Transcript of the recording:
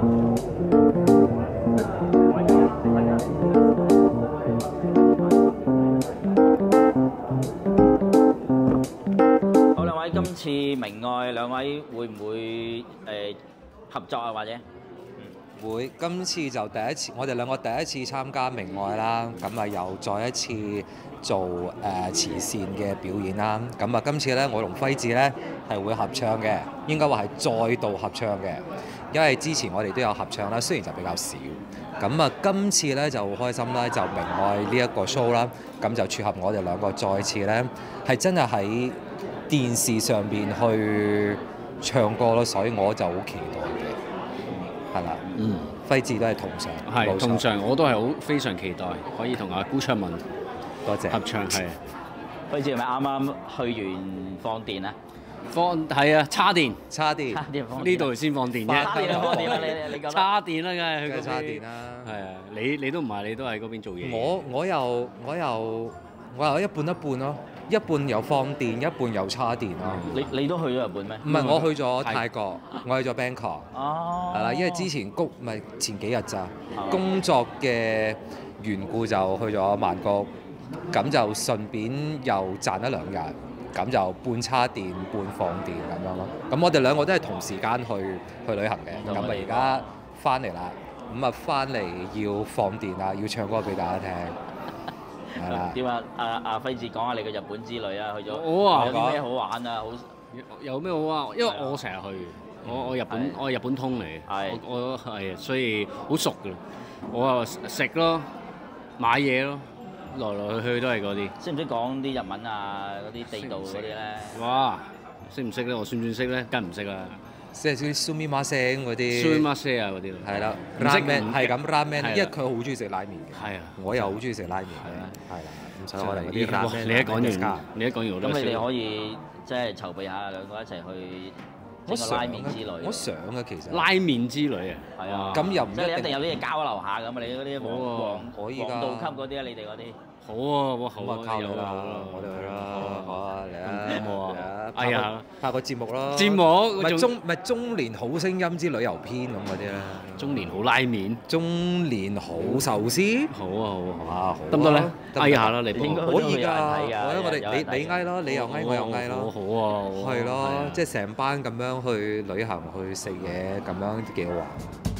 好，兩位今次明愛兩位會唔會合作啊？或者會，今次就第一次，我哋兩個第一次參加明愛啦，咁啊又再一次做慈善嘅表演啦。咁啊今次咧，我同輝志咧係會合唱嘅，應該話係再度合唱嘅，因為之前我哋都有合唱啦，雖然就比較少。咁啊今次咧就好開心啦，就明愛呢一個 show 啦，咁就撮合我哋兩個再次咧係真係喺電視上邊去唱歌咯，所以我就好期待嘅，係啦。輝志都係同上， 係同上，我都係好非常期待可以同阿辜卓文多謝合唱係。 輝志係咪啱啱去完放電啊？ 係啊，叉電放電呢度先放電啫。 叉電放電啦，你覺得？ 叉電啦，梗係去嗰邊叉電啦。 係啊，你都唔係，你都喺嗰邊做嘢。 我又一半一半咯，一半有放電，一半有叉電咯。 你都去咗日本咩？ 唔係，我去咗泰國，我去咗 Bangkok。 哦。 係啦，因為之前前幾日咋工作嘅緣故就去咗曼谷，咁就順便又賺一兩日，咁就半叉電半放電咁樣咯。咁我哋兩個都係同時間去旅行嘅，咁啊而家翻嚟啦，咁啊翻嚟要放電啦，要唱歌俾大家聽。係啦。 點啊？阿輝志講下你嘅日本之旅啊，去咗有啲咩好玩啊？ 有咩好玩？因為我成日去，我係日本通嚟嘅，我係所以好熟㗎。我啊食咯，買嘢咯，來來去去都係嗰啲。 識唔識講啲日文啊？嗰啲地道嗰啲咧？ 哇！識唔識咧？我算唔算識咧？梗唔識啦。 即係啲 sumimasen 嗰啲 sumimasen 啊嗰啲。 係啦，ramen係咁 ramen，因為佢好中意食拉麵嘅。 係啊， 我又好中意食拉麵嘅。係啦，咁所以我哋嗰啲 ramen。 你一講完， 咁你哋可以即係籌備下兩個一齊去整個拉麵之旅。 我想嘅其實。 拉麵之旅啊。 係啊。 咁又唔即係你一定有啲嘢交流下咁啊！你嗰啲黃道級嗰啲啊，你哋嗰啲。 好啊，哇好啊， 靠你啦，我哋去啦，好啊，嚟啊， 有冇啊？ 哎呀，拍個節目咯， 節目咪中年好聲音之旅遊篇咁嗰啲咧， 中年好拉麵， 中年好壽司， 好啊好啊， 得唔得咧？嗌下啦，你應該可以㗎， 我哋你嗌咯，你又嗌我又嗌咯， 好啊， 係咯，即係成班咁樣去旅行去食嘢咁樣幾好玩。